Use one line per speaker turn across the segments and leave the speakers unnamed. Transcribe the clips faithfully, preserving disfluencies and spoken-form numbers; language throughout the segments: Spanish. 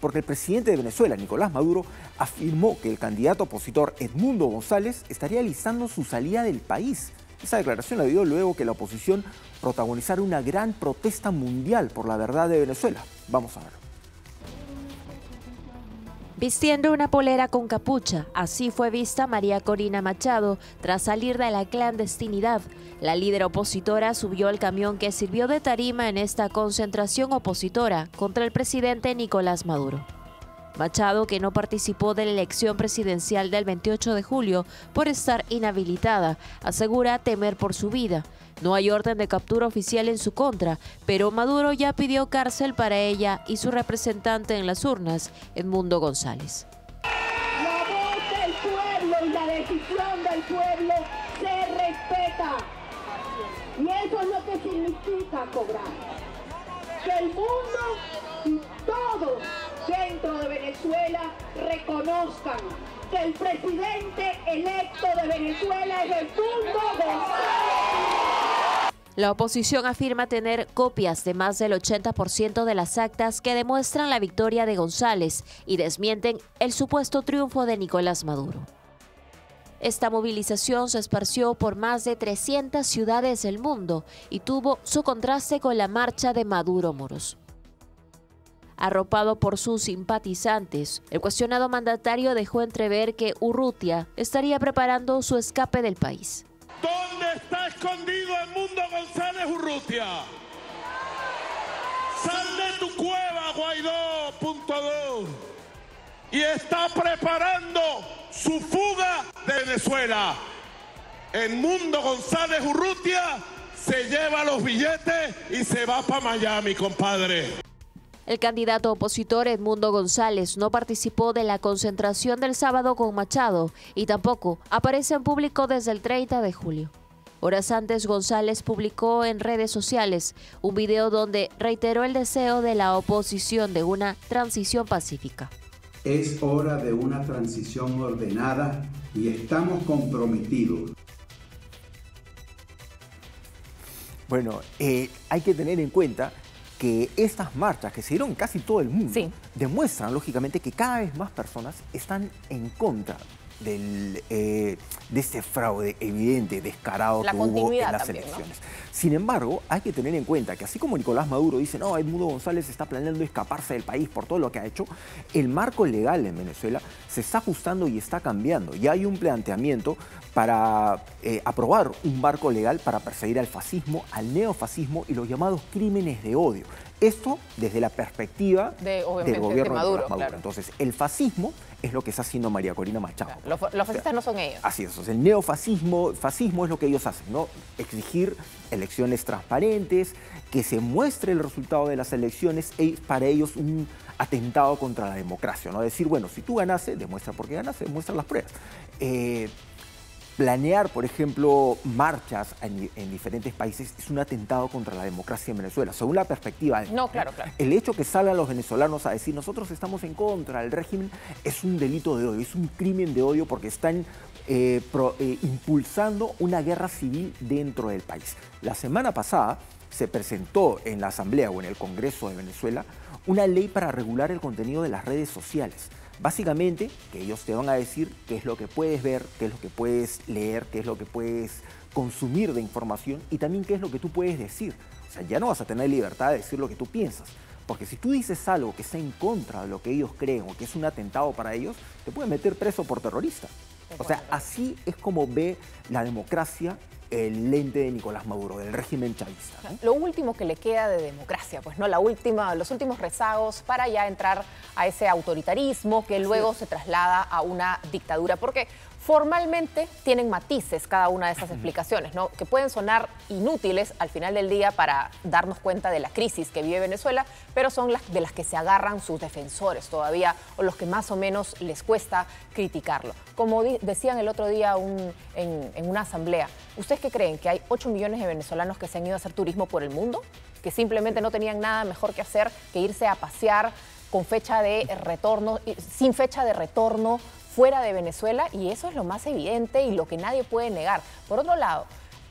porque el presidente de Venezuela, Nicolás Maduro, afirmó que el candidato opositor Edmundo González estaría alistando su salida del país. Esa declaración la dio luego que la oposición protagonizara una gran protesta mundial por la verdad de Venezuela. Vamos a ver.
Vistiendo una polera con capucha, así fue vista María Corina Machado tras salir de la clandestinidad. La líder opositora subió al camión que sirvió de tarima en esta concentración opositora contra el presidente Nicolás Maduro. Machado, que no participó de la elección presidencial del veintiocho de julio por estar inhabilitada, asegura temer por su vida. No hay orden de captura oficial en su contra, pero Maduro ya pidió cárcel para ella y su representante en las urnas, Edmundo González.
La voz del pueblo y la decisión del pueblo se respeta. Y eso es lo que significa cobrar. Que el mundo y todos dentro de Venezuela reconozcan que el presidente electo de Venezuela es Edmundo González.
La oposición afirma tener copias de más del ochenta por ciento de las actas que demuestran la victoria de González y desmienten el supuesto triunfo de Nicolás Maduro. Esta movilización se esparció por más de trescientas ciudades del mundo y tuvo su contraste con la marcha de Maduro Moros. Arropado por sus simpatizantes, el cuestionado mandatario dejó entrever que Urrutia estaría preparando su escape del país.
¿Dónde está escondido Edmundo González Urrutia? Sal de tu cueva, Guaidó, punto dos. Y está preparando su fuga de Venezuela. Edmundo González Urrutia se lleva los billetes y se va para Miami, compadre.
El candidato opositor Edmundo González no participó de la concentración del sábado con Machado y tampoco aparece en público desde el treinta de julio. Horas antes, González publicó en redes sociales un video donde reiteró el deseo de la oposición de una transición pacífica.
Es hora de una transición ordenada y estamos comprometidos.
Bueno, eh, hay que tener en cuenta que estas marchas que se dieron en casi todo el mundo sí. demuestran, lógicamente, que cada vez más personas están en contra del, eh, de este fraude evidente, descarado
La
que hubo en las
también,
elecciones.
¿no?
Sin embargo, hay que tener en cuenta que así como Nicolás Maduro dice, no, Edmundo González está planeando escaparse del país por todo lo que ha hecho, el marco legal en Venezuela se está ajustando y está cambiando. Ya hay un planteamiento para eh, aprobar un marco legal para perseguir al fascismo, al neofascismo y los llamados crímenes de odio. Esto desde la perspectiva
de,
del gobierno
de Maduro.
de Maduro. Claro. Entonces, el fascismo es lo que está haciendo María Corina Machado.
Claro, los, los fascistas o sea, no son ellos.
Así es. Entonces, el neofascismo fascismo es lo que ellos hacen, ¿no? Exigir elecciones transparentes, que se muestre el resultado de las elecciones, es para ellos un atentado contra la democracia, ¿no? Decir, bueno, si tú ganaste, demuestra por qué ganaste, demuestra las pruebas. Eh, Planear, por ejemplo, marchas en, en diferentes países es un atentado contra la democracia en Venezuela, según la perspectiva.
No, claro, claro.
El hecho que salgan los venezolanos a decir nosotros estamos en contra del régimen es un delito de odio, es un crimen de odio porque están eh, pro, eh, impulsando una guerra civil dentro del país. La semana pasada se presentó en la Asamblea o en el Congreso de Venezuela una ley para regular el contenido de las redes sociales. Básicamente, que ellos te van a decir qué es lo que puedes ver, qué es lo que puedes leer, qué es lo que puedes consumir de información y también qué es lo que tú puedes decir. O sea, ya no vas a tener libertad de decir lo que tú piensas. Porque si tú dices algo que está en contra de lo que ellos creen o que es un atentado para ellos, te pueden meter preso por terrorista. O sea, así es como ve la democracia el lente de Nicolás Maduro, del régimen chavista, ¿no?
Lo último que le queda de democracia, pues no, la última, los últimos rezagos para ya entrar a ese autoritarismo que luego se traslada a una dictadura, porque formalmente tienen matices cada una de esas explicaciones, ¿no? Que pueden sonar inútiles al final del día para darnos cuenta de la crisis que vive Venezuela, pero son las de las que se agarran sus defensores todavía, o los que más o menos les cuesta criticarlo. Como decían el otro día un, en, en una asamblea, ¿ustedes qué creen? ¿Que hay ocho millones de venezolanos que se han ido a hacer turismo por el mundo? ¿Que simplemente no tenían nada mejor que hacer que irse a pasear con fecha de retorno, sin fecha de retorno, fuera de Venezuela? Y eso es lo más evidente y lo que nadie puede negar. Por otro lado,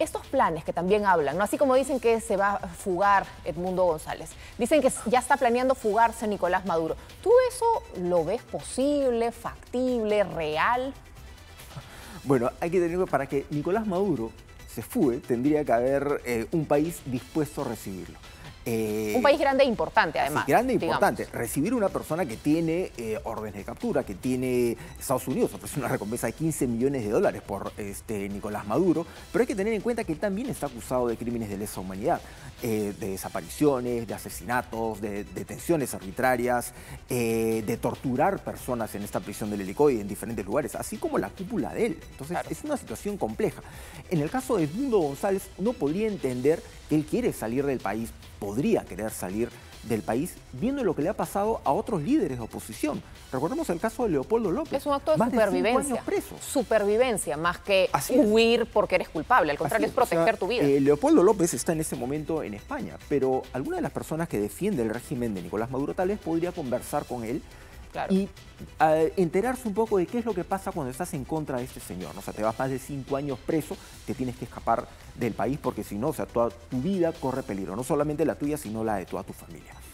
estos planes que también hablan, ¿no? Así como dicen que se va a fugar Edmundo González, dicen que ya está planeando fugarse Nicolás Maduro. ¿Tú eso lo ves posible, factible, real?
Bueno, hay que tener para que Nicolás Maduro se fugue, tendría que haber eh, un país dispuesto a recibirlo.
Eh, un país grande e importante, además.
Sí, grande e importante. Recibir una persona que tiene eh, órdenes de captura, que tiene Estados Unidos, ofrece una recompensa de quince millones de dólares por este, Nicolás Maduro, pero hay que tener en cuenta que él también está acusado de crímenes de lesa humanidad, eh, de desapariciones, de asesinatos, de detenciones arbitrarias, eh, de torturar personas en esta prisión del Helicoide en diferentes lugares, así como la cúpula de él. Entonces, claro, es una situación compleja. En el caso de Edmundo González, uno podría entender que él quiere salir del país, podría querer salir del país, viendo lo que le ha pasado a otros líderes de oposición. Recordemos el caso de Leopoldo López.
Es un acto de
más
supervivencia.
De cinco años preso.
Supervivencia, más que huir porque eres culpable. Al contrario, es, es proteger o sea, tu vida.
Eh, Leopoldo López está en este momento en España, pero alguna de las personas que defiende el régimen de Nicolás Maduro tal vez podría conversar con él. Claro. Y uh, enterarse un poco de qué es lo que pasa cuando estás en contra de este señor, ¿no? O sea, te vas más de cinco años preso, te tienes que escapar del país porque si no, o sea, toda tu vida corre peligro, no solamente la tuya, sino la de toda tu familia.